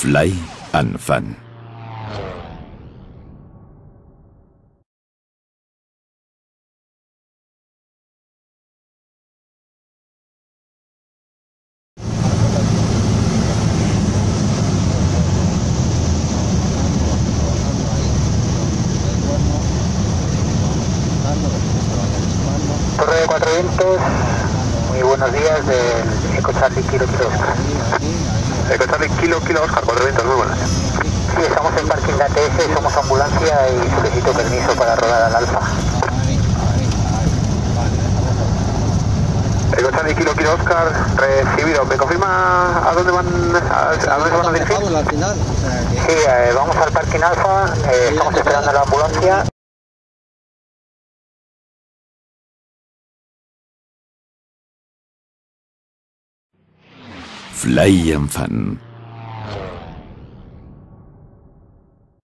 Fly and Fan. Torre de Cuatro Vientos, muy buenos días del Eco Charlie Kilo Kilo Oscar. Eco Charlie Kilo Kilo Oscar, Cuatro Vientos, muy buenas. Sí, estamos en parking de ATS, somos ambulancia y solicito permiso para rodar al Alfa. Eco Charlie Kilo Kilo Oscar, recibido. ¿Me confirma a dónde van, a dónde se van a dirigir? Al final, o sea que... Sí, vamos al parking Alfa, estamos esperando a la ambulancia. Fly and Fan.